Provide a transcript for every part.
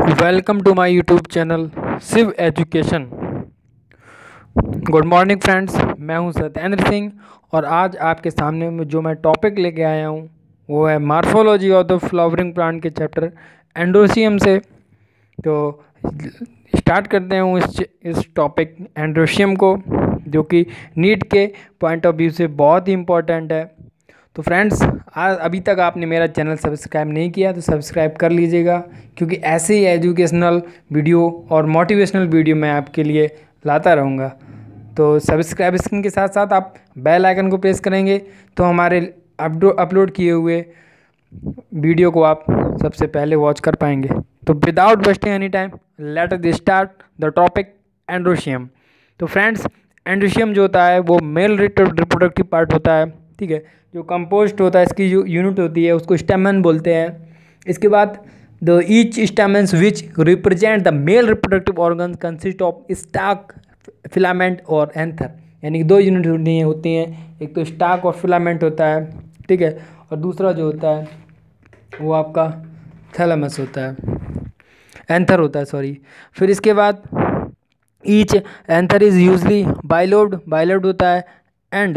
Welcome to my YouTube channel Shiv education. Good morning friends, मैं हूं सत्येंद्र सिंह और आज आपके सामने में जो मैं टॉपिक लेके आया हूं वो है morphology of the flowering plant के चैप्टर एंड्रोसियम से। तो स्टार्ट करते हैं इस टॉपिक एंड्रोसियम को, जो कि नीट के पॉइंट ऑफ व्यू से बहुत ही इम्पोर्टेंट है। तो फ्रेंड्स, अभी तक आपने मेरा चैनल सब्सक्राइब नहीं किया तो सब्सक्राइब कर लीजिएगा, क्योंकि ऐसे ही एजुकेशनल वीडियो और मोटिवेशनल वीडियो मैं आपके लिए लाता रहूँगा। तो सब्सक्रिप्शन के साथ साथ आप बेल आइकन को प्रेस करेंगे तो हमारे अपलोड किए हुए वीडियो को आप सबसे पहले वॉच कर पाएंगे। तो without wasting any time let us start the topic androecium. तो फ्रेंड्स, एंड्रोसियम जो होता है वो मेल रिप्रोडक्टिव पार्ट होता है, ठीक है। जो कंपोस्ट होता है, इसकी जो यूनिट होती है उसको स्टेमन बोलते हैं। इसके बाद the each stamens which represent the male reproductive organ consist of stalk, filament और एंथर, यानी कि दो यूनिट होती हैं। एक तो स्टाक और फिलामेंट होता है, ठीक है, और दूसरा जो होता है वो आपका थैलेमस होता है, एंथर होता है, सॉरी। फिर इसके बाद each anther is usually bilobed होता है एंड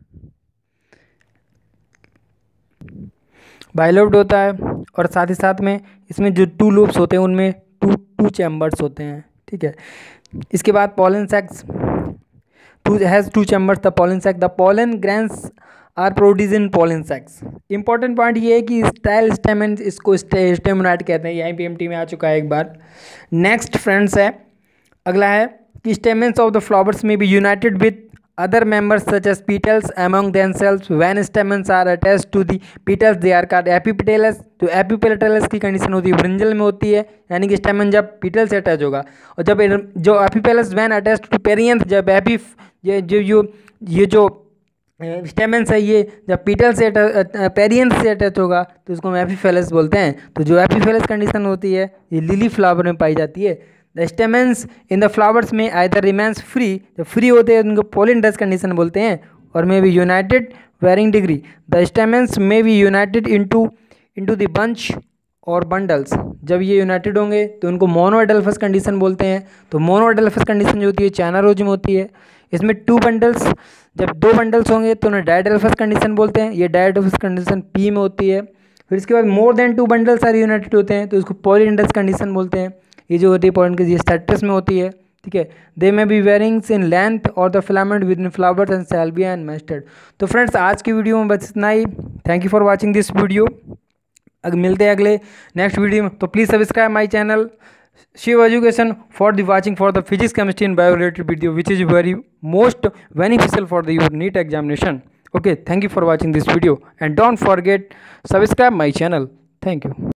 बाइलोब्ड होता है, और साथ ही साथ में इसमें जो टू लोब्स होते हैं उनमें टू चैम्बर्स होते हैं, ठीक है। इसके बाद pollen sacs has two chambers. The pollen sac, the pollen grains are produced in pollen sacs. Important point ये है कि स्टाइल स्टेमन, इसको स्टेमोनाइड कहते हैं, यहीं पे एमटी में आ चुका है एक बार। नेक्स्ट फ्रेंड्स है, अगला है कि stamens of the flowers may be united with other members such as petals among themselves. When stamens are attached to the petals they are called epipetalous। तो epipetalous की कंडीशन होती है ब्रिंजल में होती है, यानी कि स्टेमन जब पीटल से अटैच होगा। और जब जो epiphyllous when attached to perianth, जब ये जो स्टेमन्स है ये जब पीटल से पेरियंथ से अटैच होगा तो इसको हम एपिफेलस बोलते हैं। तो जो एपिफेलस कंडीशन होती है ये लिली फ्लावर में पाई जाती है। The stamens in the flowers may either remains free, जब फ्री होते हैं उनको पॉलिंडस कंडीशन बोलते हैं, और may be united varying degree. The stamens may be united into the bunch और बंडल्स। जब ये यूनाइटेड होंगे तो उनको मोनोएडल्फस कंडीशन बोलते हैं। तो मोनोएडल्फस कंडीशन जो होती है चाइना रोज में होती है। इसमें टू बंडल्स, जब दो बंडल्स होंगे तो उन्हें डायडेल्फस कंडीशन बोलते हैं। ये डायडेल्फस कंडीशन पी में होती है। फिर इसके बाद more than two bundles are united होते हैं तो इसको पॉलिंडस कंडीशन बोलते हैं। ये जो होती है पॉइंट की स्टेटस में होती है, ठीक है। They may be varyings in length और the filament within flowers and salvia and mustard. तो फ्रेंड्स, आज की वीडियो में बस इतना ही। Thank you for watching this video. अगर मिलते हैं अगले नेक्स्ट वीडियो में, तो please subscribe my channel Shiv education for the watching for the physics chemistry and bio related video which is very most beneficial for the your NEET examination. Okay, thank you for watching this video and don't forget subscribe my channel. Thank you.